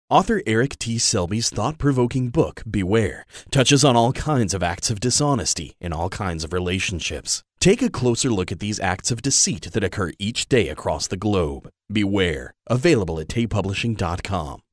Author Eric T. Selby's thought-provoking book, Beware, touches on all kinds of acts of dishonesty in all kinds of relationships. Take a closer look at these acts of deceit that occur each day across the globe. Beware, available at tapepublishing.com.